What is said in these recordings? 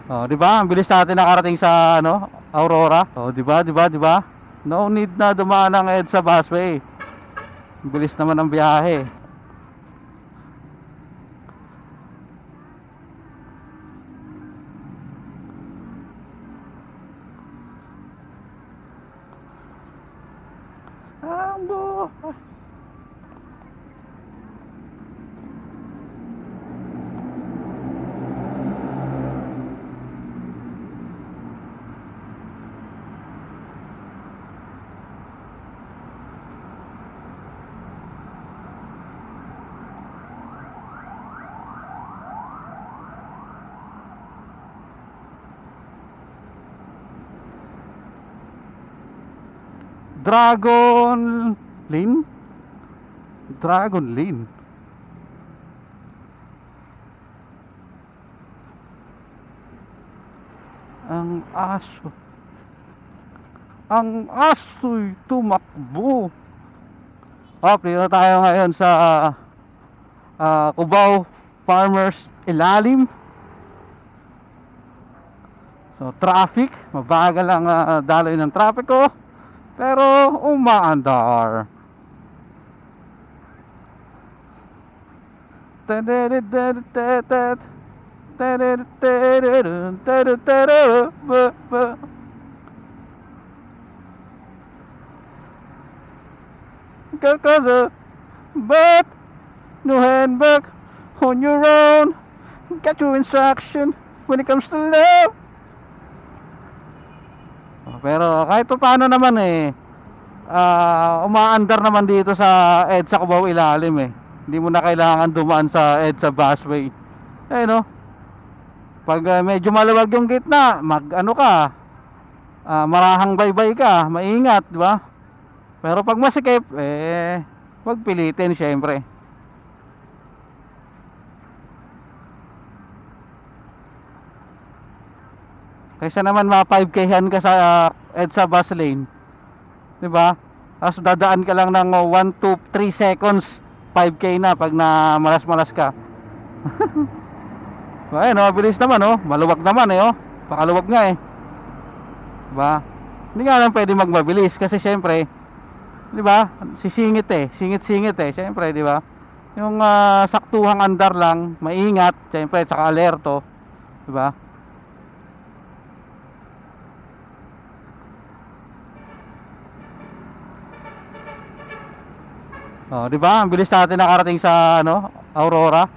Oh, 'di ba? Ang bilis natin nakarating sa ano, Aurora. Oh, 'di ba? 'Di ba? 'Di ba? No need na dumaan ng EDSA busway. Ang bilis naman ang biyahe. Ang buhay. Dragon Lane? Dragon Lane. Ang aso. Ang aso'y tumakbo. Dito tayo ngayon sa Cubao Farmers Ilalim. So traffic, mabagal ang daloy ng trapiko, pero umaandar. But no handbook on your own. Got your instruction when it comes to love. Pero kahit pa paano naman umaandar naman dito sa EDSA Cubao Ilalim Hindi mo na kailangan dumaan sa EDSA busway. No? Pag medyo maluwag yung gitna, marahang baybay ka, maingat, di ba? Pero pag masikip, wag pilitin syempre. Kaysa naman ma-5K-han ka sa EDSA bus lane, di ba? Tapos dadaan ka lang ng 1 to 3 seconds, 5K na pag na malas-malas ka. Ayun, bilis naman maluwag naman pakaluwag nga diba? Hindi nga lang pwede magmabilis kasi syempre, diba, sisingit singit syempre, diba, yung saktuhang andar lang, maingat syempre, tsaka alerto, diba? Diba, ang bilis natin nakarating sa Aurora.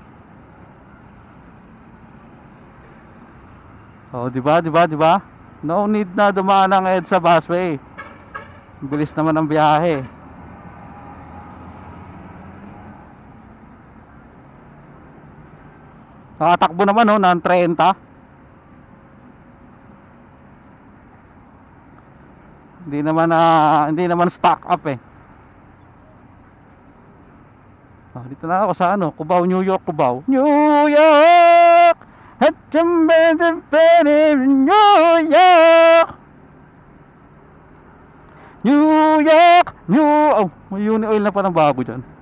Diba, diba, diba? No need na dumaan ng EDSA busway. Bilis naman ang biyahe. Nakatakbo naman ng 30. Hindi naman stock up dito na ako sa Cubao, New York, Cubao. New York! New York! New York! May uni oil na pa ng bago dyan.